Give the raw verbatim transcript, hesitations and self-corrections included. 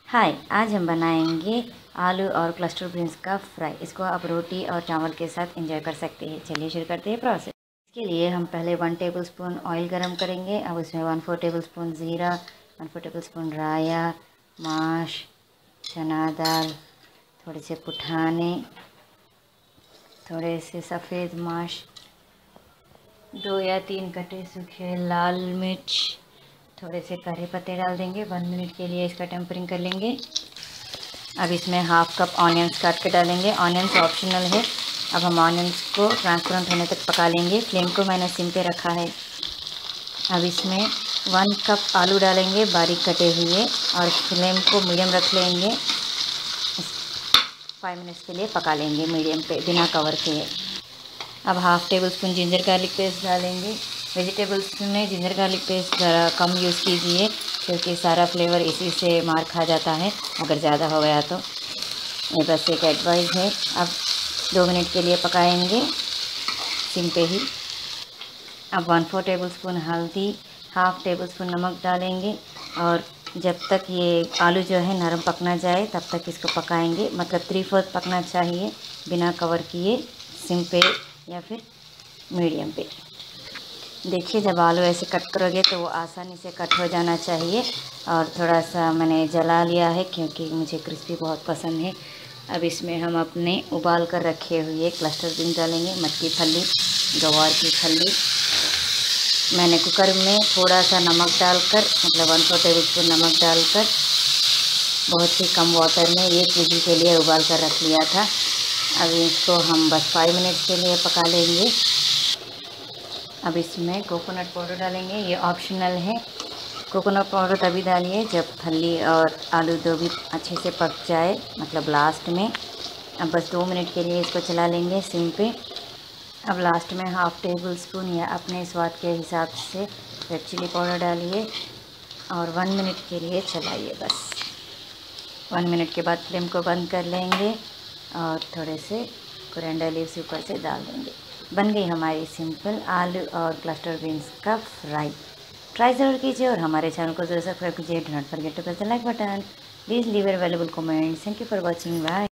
हाय, आज हम बनाएंगे आलू और क्लस्टर बीन्स का फ्राई। इसको आप रोटी और चावल के साथ एंजॉय कर सकते हैं। चलिए शुरू करते हैं प्रोसेस। इसके लिए हम पहले वन टेबलस्पून ऑयल गरम करेंगे। अब उसमें वन फोर टेबलस्पून ज़ीरा, वन फोर टेबलस्पून राया, माश, चना दाल, थोड़े से पुठाने, थोड़े से सफ़ेद माश, दो या तीन कटे सूखे लाल मिर्च, थोड़े से करी पत्ते डाल देंगे। वन मिनट के लिए इसका टेम्परिंग कर लेंगे। अब इसमें हाफ कप ऑनियंस काट के डालेंगे। ऑनियंस ऑप्शनल है। अब हम ऑनियंस को ट्रांसपेरेंट होने तक पका लेंगे। फ्लेम को मैंने सिम पे रखा है। अब इसमें वन कप आलू डालेंगे बारीक कटे हुए और फ्लेम को मीडियम रख लेंगे। फाइव मिनट्स के लिए पका लेंगे मीडियम पे बिना कवर किए। अब half tablespoon ginger garlic paste डालेंगे। वेजिटेबल्स में जिंजर गार्लिक पेस्ट ज़रा कम यूज़ कीजिए क्योंकि सारा फ्लेवर इसी से मार खा जाता है अगर ज़्यादा हो गया तो। ये बस एक एडवाइस है। अब दो मिनट के लिए पकाएंगे सिम पे ही। अब वन फोर टेबल स्पून हल्दी, हाफ़ टेबल स्पून नमक डालेंगे और जब तक ये आलू जो है नरम पकना जाए तब तक इसको पकाएंगे। मतलब थ्री फोर्थ पकना चाहिए बिना कवर किए, सिम पे या फिर मीडियम पे। देखिए जब आलू ऐसे कट करोगे तो वो आसानी से कट हो जाना चाहिए। और थोड़ा सा मैंने जला लिया है क्योंकि मुझे क्रिस्पी बहुत पसंद है। अब इसमें हम अपने उबाल कर रखे हुए क्लस्टर बीन डालेंगे। मटकी फली, गवार की फली। मैंने कुकर में थोड़ा सा नमक डालकर, मतलब वन फोर टेबल स्पून नमक डालकर बहुत ही कम वाटर में एक विजिल के लिए उबाल कर रख लिया था। अब इसको हम बस फाइव मिनट्स के लिए पका लेंगे। अब इसमें कोकोनट पाउडर डालेंगे। ये ऑप्शनल है। कोकोनट पाउडर तभी डालिए जब फली और आलू दो भी अच्छे से पक जाए, मतलब लास्ट में। अब बस दो मिनट के लिए इसको चला लेंगे सिम पे। अब लास्ट में हाफ़ टेबल स्पून या अपने स्वाद के हिसाब से रेड चिली पाउडर डालिए और वन मिनट के लिए चलाइए बस। वन मिनट के बाद फ्लेम को बंद कर लेंगे और थोड़े से कोरिएंडर लीव्स ऊपर से डाल देंगे। बन गई हमारी सिंपल आलू और क्लस्टर बीन्स का फ्राई। ट्राई ज़रूर कीजिए और हमारे चैनल को ज़रूर सब्सक्राइब कीजिए। Do not forget to press the like button. Please leave your valuable comments. Thank you for watching. Bye.